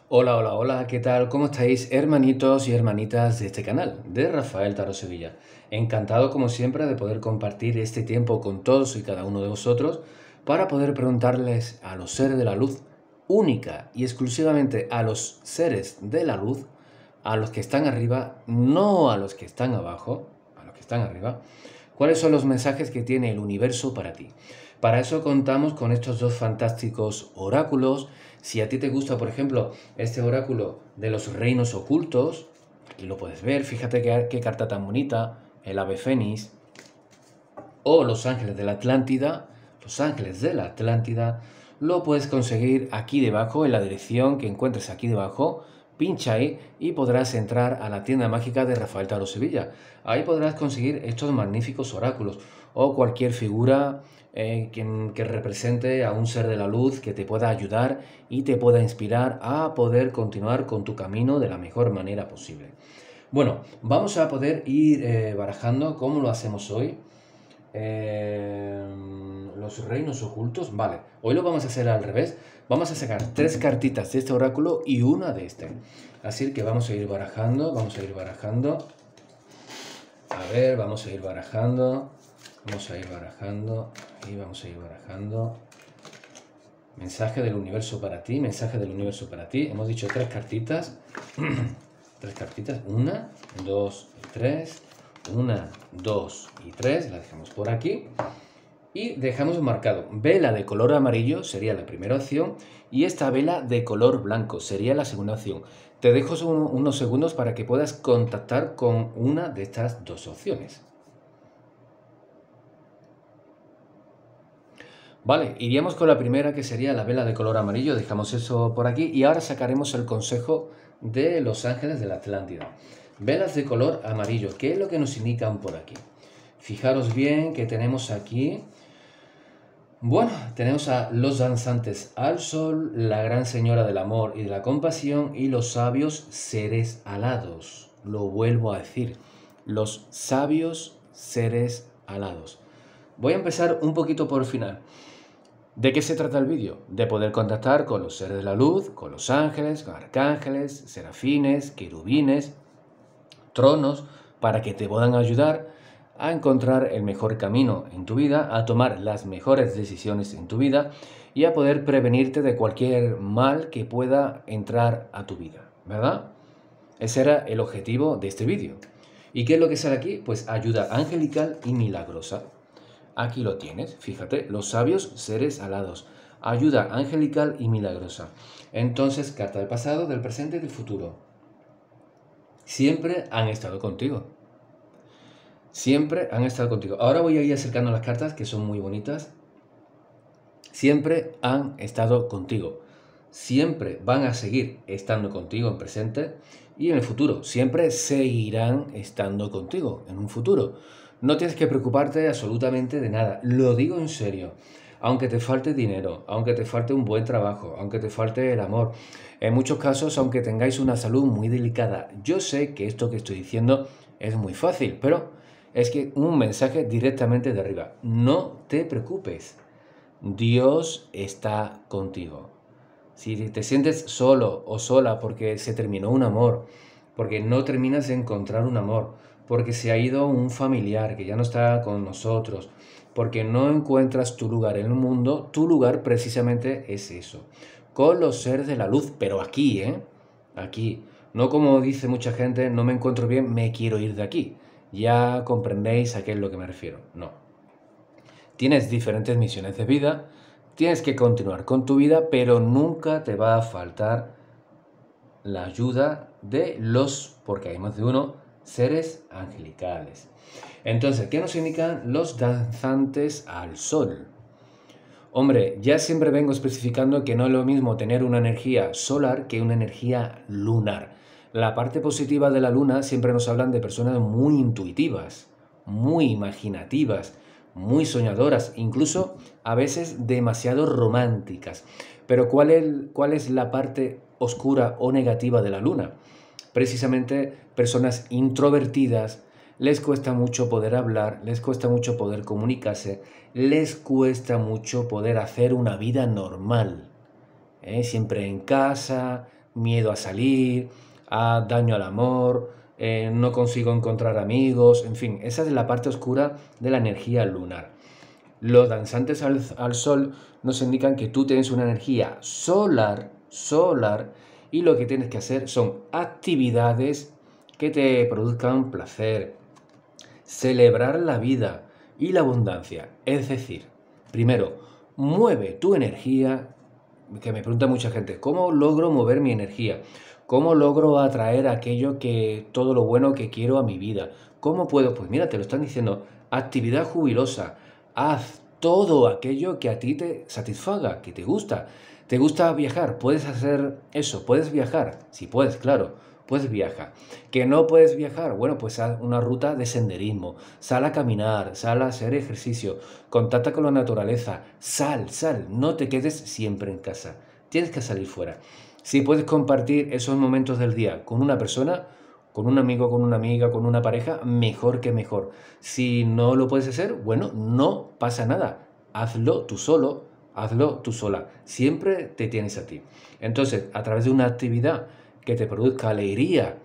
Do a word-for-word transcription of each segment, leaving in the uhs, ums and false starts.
Hola, hola, hola, ¿qué tal? ¿Cómo estáis, hermanitos y hermanitas de este canal, de Rafael Tarot Sevilla? Encantado, como siempre, de poder compartir este tiempo con todos y cada uno de vosotros para poder preguntarles a los seres de la luz, única y exclusivamente a los seres de la luz, a los que están arriba, no a los que están abajo, a los que están arriba, cuáles son los mensajes que tiene el universo para ti. Para eso contamos con estos dos fantásticos oráculos. Si a ti te gusta, por ejemplo, este oráculo de los reinos ocultos, aquí lo puedes ver, fíjate qué, qué carta tan bonita, el ave fénix, o los ángeles de la Atlántida, los ángeles de la Atlántida, lo puedes conseguir aquí debajo, en la dirección que encuentres aquí debajo. Pincha ahí y podrás entrar a la tienda mágica de Rafael Tarot Sevilla. Ahí podrás conseguir estos magníficos oráculos o cualquier figura eh, que, que represente a un ser de la luz que te pueda ayudar y te pueda inspirar a poder continuar con tu camino de la mejor manera posible. Bueno, vamos a poder ir eh, barajando cómo lo hacemos hoy. Eh, los reinos ocultos, vale, hoy lo vamos a hacer al revés. Vamos a sacar tres cartitas de este oráculo y una de este. Así que vamos a ir barajando, vamos a ir barajando. A ver, vamos a ir barajando. Vamos a ir barajando. Y vamos a ir barajando. Mensaje del universo para ti, mensaje del universo para ti. Hemos dicho tres cartitas. Tres cartitas. Una, dos y tres. Una, dos y tres. La dejamos por aquí. Y dejamos marcado. Vela de color amarillo sería la primera opción. Y esta vela de color blanco sería la segunda opción. Te dejo unos segundos para que puedas contactar con una de estas dos opciones. Vale, iríamos con la primera, que sería la vela de color amarillo. Dejamos eso por aquí y ahora sacaremos el consejo de los ángeles de la Atlántida. Velas de color amarillo, ¿qué es lo que nos indican por aquí? Fijaros bien que tenemos aquí, bueno, tenemos a los danzantes al sol, la gran señora del amor y de la compasión y los sabios seres alados. Lo vuelvo a decir, los sabios seres alados. Voy a empezar un poquito por el final. ¿De qué se trata el vídeo? De poder contactar con los seres de la luz, con los ángeles, con arcángeles, serafines, querubines, tronos, para que te puedan ayudar a encontrar el mejor camino en tu vida, a tomar las mejores decisiones en tu vida y a poder prevenirte de cualquier mal que pueda entrar a tu vida, ¿verdad? Ese era el objetivo de este vídeo. ¿Y qué es lo que sale aquí? Pues ayuda angelical y milagrosa. Aquí lo tienes, fíjate, los sabios seres alados, ayuda angelical y milagrosa. Entonces, carta del pasado, del presente y del futuro. Siempre han estado contigo. Siempre han estado contigo. Ahora voy a ir acercando las cartas, que son muy bonitas. Siempre han estado contigo. Siempre van a seguir estando contigo en presente y en el futuro. Siempre seguirán estando contigo en un futuro. No tienes que preocuparte absolutamente de nada. Lo digo en serio. Aunque te falte dinero, aunque te falte un buen trabajo, aunque te falte el amor, en muchos casos, aunque tengáis una salud muy delicada, yo sé que esto que estoy diciendo es muy fácil, pero es que un mensaje directamente de arriba. No te preocupes. Dios está contigo. Si te sientes solo o sola porque se terminó un amor, porque no terminas de encontrar un amor, porque se ha ido un familiar que ya no está con nosotros, porque no encuentras tu lugar en el mundo, tu lugar precisamente es eso, con los seres de la luz, pero aquí, ¿eh? Aquí. No como dice mucha gente, no me encuentro bien, me quiero ir de aquí. Ya comprendéis a qué es lo que me refiero. No. Tienes diferentes misiones de vida, tienes que continuar con tu vida, pero nunca te va a faltar la ayuda de los, porque hay más de uno, seres angelicales. Entonces, ¿qué nos indican los danzantes al sol? Hombre, ya siempre vengo especificando que no es lo mismo tener una energía solar que una energía lunar. La parte positiva de la luna siempre nos hablan de personas muy intuitivas, muy imaginativas, muy soñadoras, incluso a veces demasiado románticas. Pero ¿cuál es, cuál es la parte oscura o negativa de la luna? Precisamente personas introvertidas, les cuesta mucho poder hablar, les cuesta mucho poder comunicarse, les cuesta mucho poder hacer una vida normal. ¿eh? Siempre en casa, miedo a salir, a daño al amor, eh, no consigo encontrar amigos, en fin, esa es la parte oscura de la energía lunar. Los danzantes al, al sol nos indican que tú tienes una energía solar, solar, y lo que tienes que hacer son actividades que te produzcan placer, celebrar la vida y la abundancia. Es decir, primero, mueve tu energía, que me pregunta mucha gente, ¿cómo logro mover mi energía? ¿Cómo logro atraer aquello que, todo lo bueno que quiero a mi vida? ¿Cómo puedo? Pues mira, te lo están diciendo, actividad jubilosa, haz todo aquello que a ti te satisfaga, que te gusta. ¿Te gusta viajar? ¿Puedes hacer eso? ¿Puedes viajar? Si puedes, claro, puedes viajar. ¿Que no puedes viajar? Bueno, pues haz una ruta de senderismo, sal a caminar, sal a hacer ejercicio, contacta con la naturaleza, sal, sal, no te quedes siempre en casa, tienes que salir fuera. Si puedes compartir esos momentos del día con una persona, con un amigo, con una amiga, con una pareja, mejor que mejor. Si no lo puedes hacer, bueno, no pasa nada, hazlo tú solo, hazlo tú sola, siempre te tienes a ti. Entonces, a través de una actividad que te produzca alegría,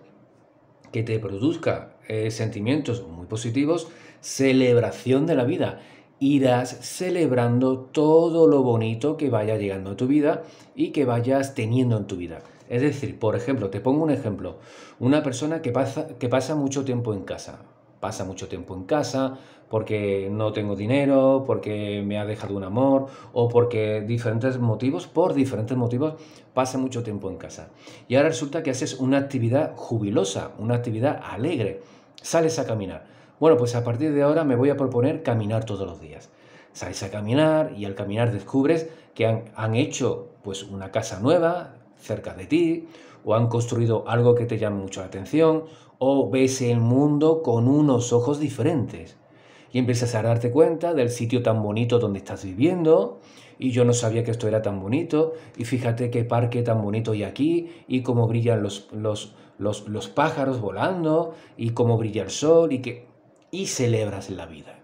que te produzca eh, sentimientos muy positivos, celebración de la vida. Irás celebrando todo lo bonito que vaya llegando a tu vida y que vayas teniendo en tu vida. Es decir, por ejemplo, te pongo un ejemplo, una persona que pasa, que pasa mucho tiempo en casa, pasa mucho tiempo en casa porque no tengo dinero, porque me ha dejado un amor o porque diferentes motivos, por diferentes motivos, pasa mucho tiempo en casa. Y ahora resulta que haces una actividad jubilosa, una actividad alegre, sales a caminar. Bueno, pues a partir de ahora me voy a proponer caminar todos los días. Sales a caminar y al caminar descubres que han, han hecho pues una casa nueva cerca de ti, o han construido algo que te llama mucho la atención, o ves el mundo con unos ojos diferentes. Y empiezas a darte cuenta del sitio tan bonito donde estás viviendo, y yo no sabía que esto era tan bonito, y fíjate qué parque tan bonito hay aquí, y cómo brillan los, los, los, los pájaros volando, y cómo brilla el sol, y que... y celebras la vida.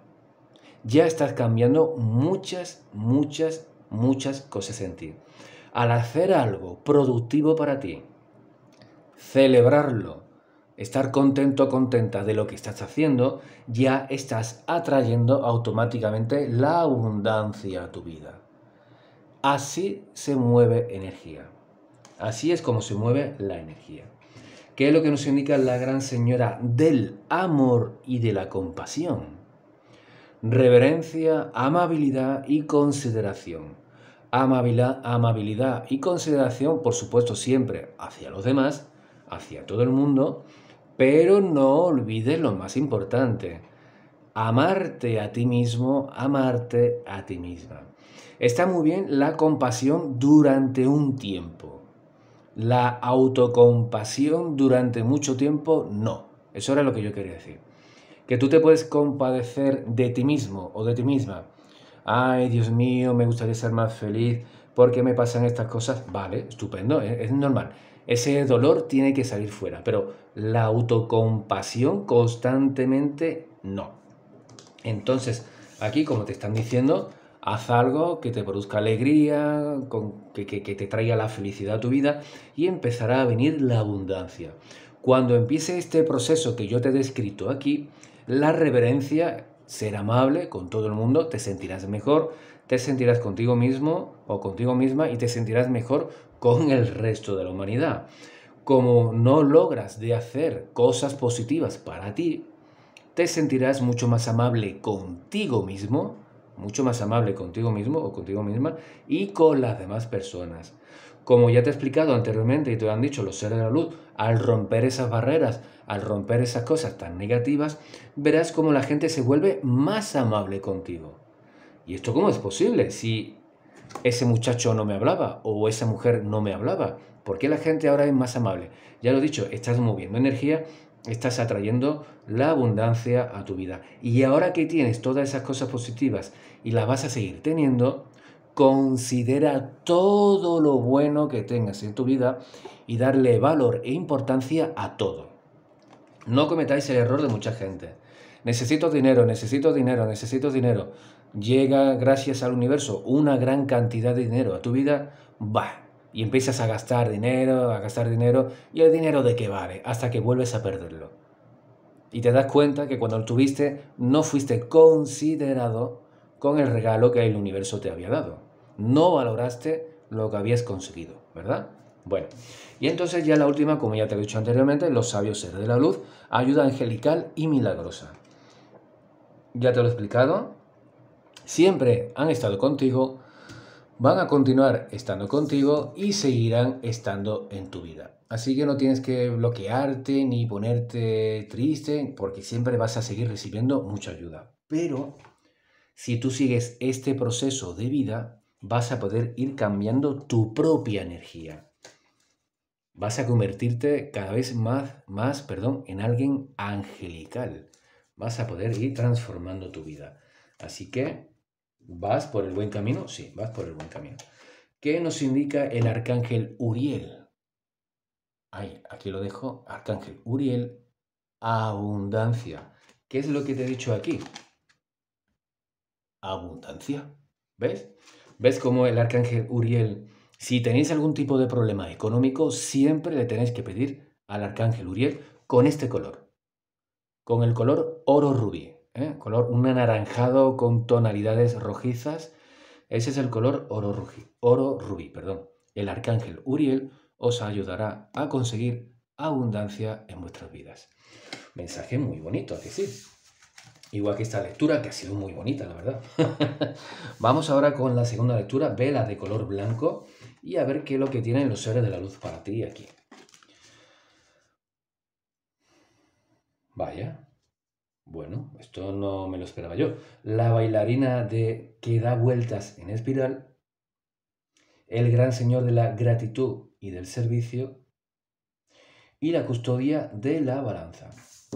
Ya estás cambiando muchas, muchas, muchas cosas en ti. Al hacer algo productivo para ti, celebrarlo, estar contento, contenta de lo que estás haciendo, ya estás atrayendo automáticamente la abundancia a tu vida. Así se mueve energía. Así es como se mueve la energía. ¿Qué es lo que nos indica la gran señora del amor y de la compasión? Reverencia, amabilidad y consideración. Amabilidad, amabilidad y consideración, por supuesto, siempre hacia los demás, hacia todo el mundo, pero no olvides lo más importante, amarte a ti mismo, amarte a ti misma. Está muy bien la compasión durante un tiempo. La autocompasión durante mucho tiempo, no. Eso era lo que yo quería decir. Que tú te puedes compadecer de ti mismo o de ti misma. Ay, Dios mío, me gustaría ser más feliz. ¿Por qué me pasan estas cosas? Vale, estupendo, es, es normal. Ese dolor tiene que salir fuera, pero la autocompasión constantemente no. Entonces, aquí, como te están diciendo, haz algo que te produzca alegría, con, que, que, que te traiga la felicidad a tu vida y empezará a venir la abundancia. Cuando empiece este proceso que yo te he descrito aquí, la reverencia, ser amable con todo el mundo, te sentirás mejor, te sentirás contigo mismo o contigo misma y te sentirás mejor con el resto de la humanidad. Como no logras de hacer cosas positivas para ti, te sentirás mucho más amable contigo mismo, mucho más amable contigo mismo o contigo misma y con las demás personas. Como ya te he explicado anteriormente y te lo han dicho los seres de la luz, al romper esas barreras, al romper esas cosas tan negativas, verás cómo la gente se vuelve más amable contigo. ¿Y esto cómo es posible? Si ese muchacho no me hablaba o esa mujer no me hablaba, ¿por qué la gente ahora es más amable? Ya lo he dicho, estás moviendo energía, estás atrayendo la abundancia a tu vida. Y ahora que tienes todas esas cosas positivas y las vas a seguir teniendo, considera todo lo bueno que tengas en tu vida y darle valor e importancia a todo. No cometáis el error de mucha gente. Necesito dinero, necesito dinero, necesito dinero. Llega gracias al universo una gran cantidad de dinero a tu vida. Bah, y empiezas a gastar dinero, a gastar dinero, ¿y el dinero de qué vale? Hasta que vuelves a perderlo. Y te das cuenta que cuando lo tuviste no fuiste considerado con el regalo que el universo te había dado. No valoraste lo que habías conseguido, ¿verdad? Bueno, y entonces ya la última, como ya te he dicho anteriormente, los sabios seres de la luz, ayuda angelical y milagrosa. Ya te lo he explicado, siempre han estado contigo, van a continuar estando contigo y seguirán estando en tu vida. Así que no tienes que bloquearte ni ponerte triste porque siempre vas a seguir recibiendo mucha ayuda. Pero si tú sigues este proceso de vida, vas a poder ir cambiando tu propia energía. Vas a convertirte cada vez más, más perdón, en alguien angelical. Vas a poder ir transformando tu vida. Así que, ¿vas por el buen camino? Sí, vas por el buen camino. ¿Qué nos indica el arcángel Uriel? Ahí, aquí lo dejo. Arcángel Uriel, abundancia. ¿Qué es lo que te he dicho aquí? Abundancia. ¿Ves? ¿Ves cómo el arcángel Uriel, si tenéis algún tipo de problema económico, siempre le tenéis que pedir al arcángel Uriel con este color? Con el color oro rubí. ¿eh? Color un anaranjado con tonalidades rojizas. Ese es el color oro rubí, oro rubí, perdón. El arcángel Uriel os ayudará a conseguir abundancia en vuestras vidas. Mensaje muy bonito, ¿a que sí? Igual que esta lectura, que ha sido muy bonita, la verdad. Vamos ahora con la segunda lectura, vela de color blanco, y a ver qué es lo que tienen los seres de la luz para ti aquí. Vaya. Bueno, esto no me lo esperaba yo. La bailarina de que da vueltas en espiral, el gran señor de la gratitud y del servicio, y la custodia de la balanza.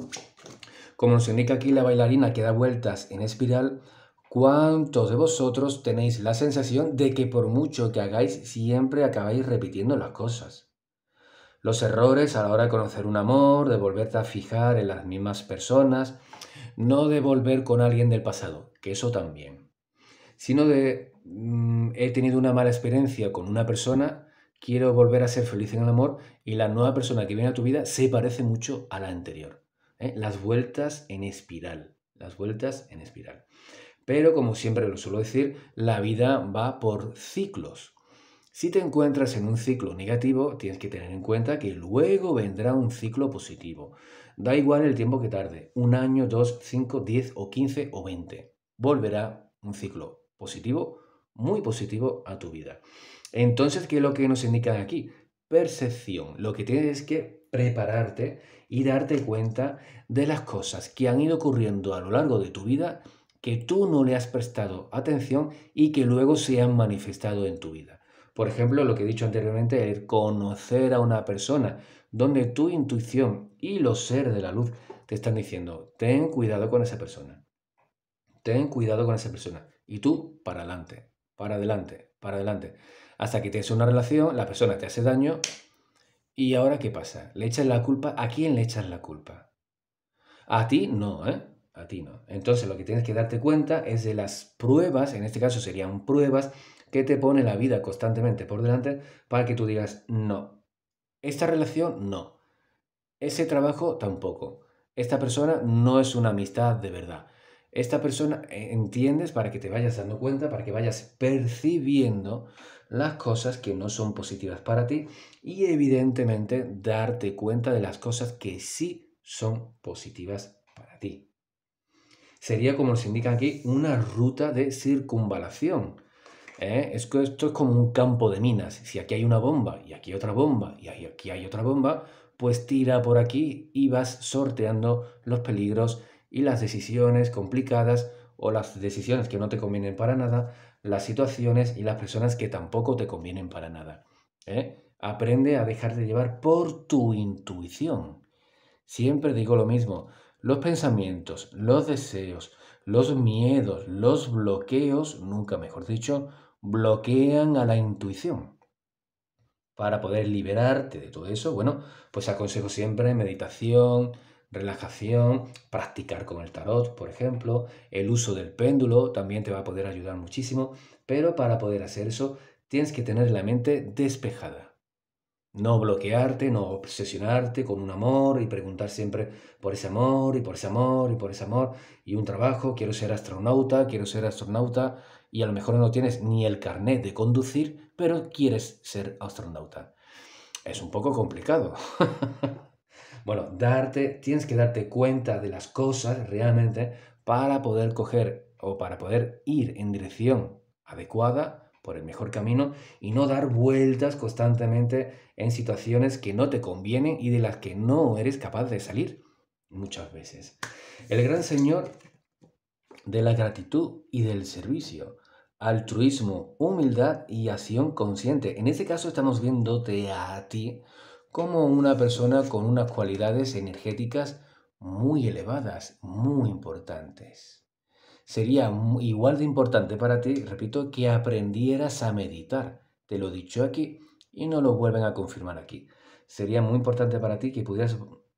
Como nos indica aquí la bailarina que da vueltas en espiral, ¿cuántos de vosotros tenéis la sensación de que por mucho que hagáis siempre acabáis repitiendo las cosas? Los errores a la hora de conocer un amor, de volverte a fijar en las mismas personas, no de volver con alguien del pasado, que eso también, sino de mmm, he tenido una mala experiencia con una persona, quiero volver a ser feliz en el amor y la nueva persona que viene a tu vida se parece mucho a la anterior. ¿eh? Las vueltas en espiral, las vueltas en espiral. Pero como siempre lo suelo decir, la vida va por ciclos. Si te encuentras en un ciclo negativo, tienes que tener en cuenta que luego vendrá un ciclo positivo. Da igual el tiempo que tarde, un año, dos, cinco, diez o quince o veinte. Volverá un ciclo positivo, muy positivo a tu vida. Entonces, ¿qué es lo que nos indican aquí? Percepción. Lo que tienes es que prepararte y darte cuenta de las cosas que han ido ocurriendo a lo largo de tu vida que tú no le has prestado atención y que luego se han manifestado en tu vida. Por ejemplo, lo que he dicho anteriormente, el conocer a una persona donde tu intuición y los seres de la luz te están diciendo, ten cuidado con esa persona, ten cuidado con esa persona. Y tú, para adelante, para adelante, para adelante. Hasta que tienes una relación, la persona te hace daño y ahora ¿qué pasa? ¿Le echas la culpa? ¿A quién le echas la culpa? A ti no, ¿eh? A ti no. Entonces lo que tienes que darte cuenta es de las pruebas, en este caso serían pruebas, que te pone la vida constantemente por delante para que tú digas, no, esta relación no, ese trabajo tampoco, esta persona no es una amistad de verdad. Esta persona, eh, entiendes, para que te vayas dando cuenta, para que vayas percibiendo las cosas que no son positivas para ti y evidentemente darte cuenta de las cosas que sí son positivas para ti. Sería, como nos indican aquí, una ruta de circunvalación. ¿eh? Esto, esto es como un campo de minas. Si aquí hay una bomba y aquí otra bomba y aquí hay otra bomba, pues tira por aquí y vas sorteando los peligros y las decisiones complicadas o las decisiones que no te convienen para nada, las situaciones y las personas que tampoco te convienen para nada. ¿eh? Aprende a dejarte llevar por tu intuición. Siempre digo lo mismo, los pensamientos, los deseos, los miedos, los bloqueos, nunca mejor dicho, bloquean a la intuición. Para poder liberarte de todo eso, bueno, pues aconsejo siempre meditación, relajación, practicar con el tarot, por ejemplo, el uso del péndulo también te va a poder ayudar muchísimo, pero para poder hacer eso tienes que tener la mente despejada. No bloquearte, no obsesionarte con un amor y preguntar siempre por ese amor y por ese amor y por ese amor y un trabajo, quiero ser astronauta, quiero ser astronauta y a lo mejor no tienes ni el carnet de conducir, pero quieres ser astronauta. Es un poco complicado. Bueno, darte, tienes que darte cuenta de las cosas realmente para poder coger o para poder ir en dirección adecuada por el mejor camino y no dar vueltas constantemente en situaciones que no te convienen y de las que no eres capaz de salir muchas veces. El gran señor de la gratitud y del servicio, altruismo, humildad y acción consciente. En este caso estamos viéndote a ti como una persona con unas cualidades energéticas muy elevadas, muy importantes. Sería igual de importante para ti, repito, que aprendieras a meditar. Te lo he dicho aquí y no lo vuelven a confirmar aquí. Sería muy importante para ti que pudieras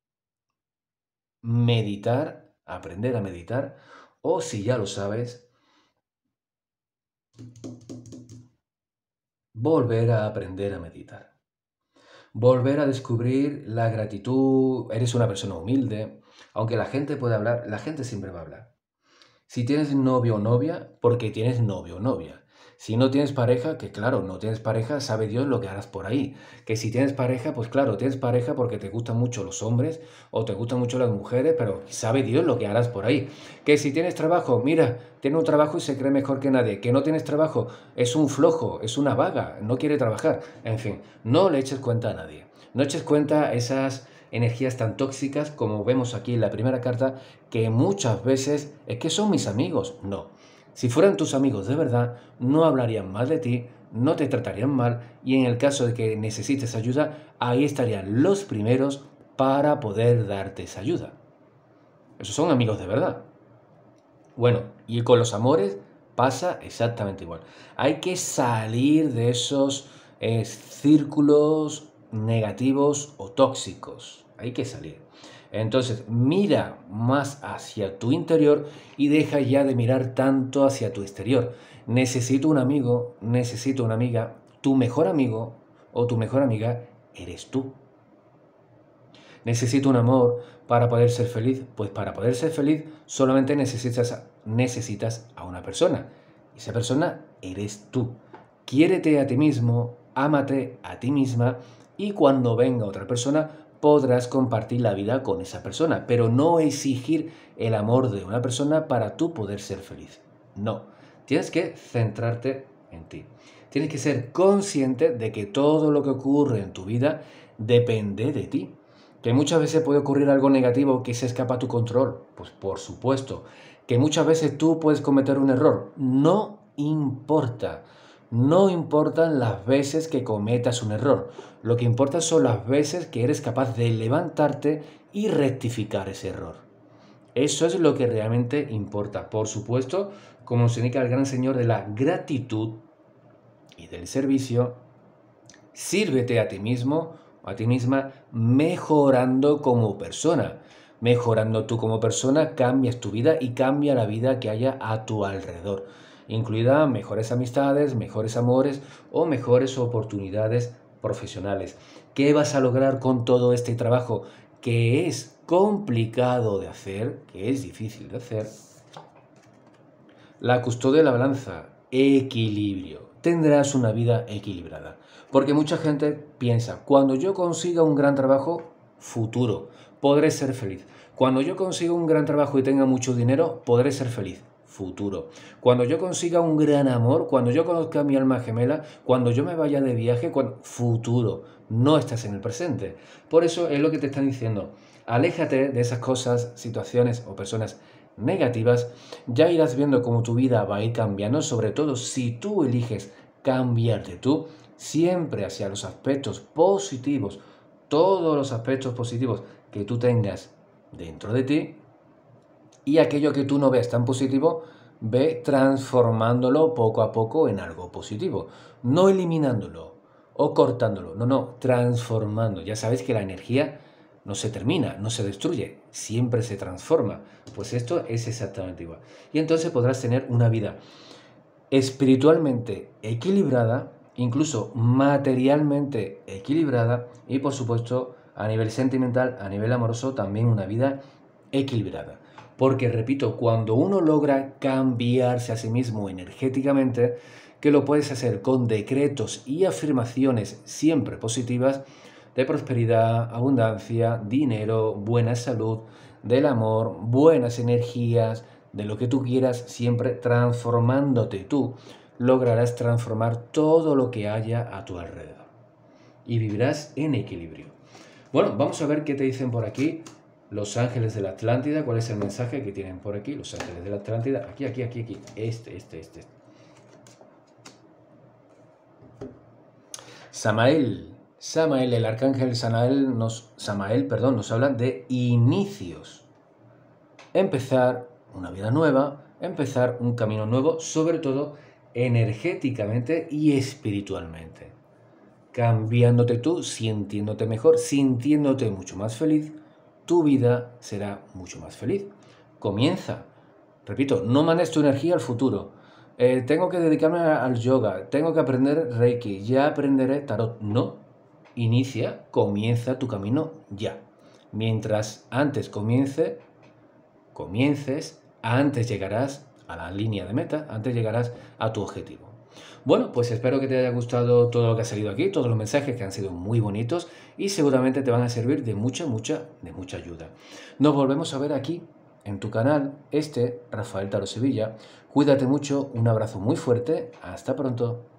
meditar, aprender a meditar, o si ya lo sabes, volver a aprender a meditar. Volver a descubrir la gratitud, eres una persona humilde, aunque la gente pueda hablar, la gente siempre va a hablar. Si tienes novio o novia, porque tienes novio o novia. Si no tienes pareja, que claro, no tienes pareja, sabe Dios lo que harás por ahí. Que si tienes pareja, pues claro, tienes pareja porque te gustan mucho los hombres o te gustan mucho las mujeres, pero sabe Dios lo que harás por ahí. Que si tienes trabajo, mira, tiene un trabajo y se cree mejor que nadie. Que no tienes trabajo, es un flojo, es una vaga, no quiere trabajar. En fin, no le eches cuenta a nadie. No eches cuenta a esas energías tan tóxicas como vemos aquí en la primera carta, que muchas veces es que son mis amigos. No. Si fueran tus amigos de verdad, no hablarían mal de ti, no te tratarían mal y en el caso de que necesites ayuda, ahí estarían los primeros para poder darte esa ayuda. Esos son amigos de verdad. Bueno, y con los amores pasa exactamente igual. Hay que salir de esos eh, círculos negativos o tóxicos. Hay que salir. Entonces, mira más hacia tu interior y deja ya de mirar tanto hacia tu exterior. Necesito un amigo, necesito una amiga. Tu mejor amigo o tu mejor amiga eres tú. Necesito un amor para poder ser feliz. Pues para poder ser feliz solamente necesitas, necesitas a una persona. Esa persona eres tú. Quiérete a ti mismo, ámate a ti misma y cuando venga otra persona podrás compartir la vida con esa persona, pero no exigir el amor de una persona para tú poder ser feliz. No, tienes que centrarte en ti. Tienes que ser consciente de que todo lo que ocurre en tu vida depende de ti. Que muchas veces puede ocurrir algo negativo que se escapa a tu control. Pues por supuesto. Que muchas veces tú puedes cometer un error. No importa. No importan las veces que cometas un error. Lo que importa son las veces que eres capaz de levantarte y rectificar ese error. Eso es lo que realmente importa. Por supuesto, como nos indica el gran señor de la gratitud y del servicio, sírvete a ti mismo o a ti misma mejorando como persona. Mejorando tú como persona, cambias tu vida y cambia la vida que haya a tu alrededor, incluida mejores amistades, mejores amores o mejores oportunidades profesionales. ¿Qué vas a lograr con todo este trabajo que es complicado de hacer, que es difícil de hacer? La custodia de la balanza, equilibrio. Tendrás una vida equilibrada. Porque mucha gente piensa, cuando yo consiga un gran trabajo, futuro, podré ser feliz. Cuando yo consiga un gran trabajo y tenga mucho dinero, podré ser feliz. Futuro. Cuando yo consiga un gran amor, cuando yo conozca a mi alma gemela, cuando yo me vaya de viaje, cuando... futuro. No estás en el presente. Por eso es lo que te están diciendo. Aléjate de esas cosas, situaciones o personas negativas. Ya irás viendo cómo tu vida va a ir cambiando, sobre todo si tú eliges cambiarte tú, siempre hacia los aspectos positivos, todos los aspectos positivos que tú tengas dentro de ti, y aquello que tú no ves tan positivo, ve transformándolo poco a poco en algo positivo, no eliminándolo o cortándolo, no, no, transformando. Ya sabéis que la energía no se termina, no se destruye, siempre se transforma. Pues esto es exactamente igual. Y entonces podrás tener una vida espiritualmente equilibrada incluso materialmente equilibrada y, por supuesto, a nivel sentimental, a nivel amoroso, también una vida equilibrada. Porque, repito, cuando uno logra cambiarse a sí mismo energéticamente, que lo puedes hacer con decretos y afirmaciones siempre positivas de prosperidad, abundancia, dinero, buena salud, del amor, buenas energías, de lo que tú quieras, siempre transformándote tú, lograrás transformar todo lo que haya a tu alrededor y vivirás en equilibrio. Bueno, vamos a ver qué te dicen por aquí los ángeles de la Atlántida. ¿Cuál es el mensaje que tienen por aquí los ángeles de la Atlántida? Aquí, aquí, aquí, aquí. Este, este, este. Samael. Samael, el arcángel Samael nos, Samael, perdón, nos habla de inicios. Empezar una vida nueva, empezar un camino nuevo, sobre todo energéticamente y espiritualmente. Cambiándote tú, sintiéndote mejor, sintiéndote mucho más feliz, tu vida será mucho más feliz. Comienza. Repito, no mandes tu energía al futuro. Eh, tengo que dedicarme al yoga, tengo que aprender Reiki, ya aprenderé tarot. No. Inicia, comienza tu camino ya. Mientras antes comience, comiences, antes llegarás a la línea de meta, antes llegarás a tu objetivo. Bueno, pues espero que te haya gustado todo lo que ha salido aquí, todos los mensajes que han sido muy bonitos y seguramente te van a servir de mucha, mucha, de mucha ayuda. Nos volvemos a ver aquí en tu canal, este, Rafael Taro Sevilla. Cuídate mucho, un abrazo muy fuerte, hasta pronto.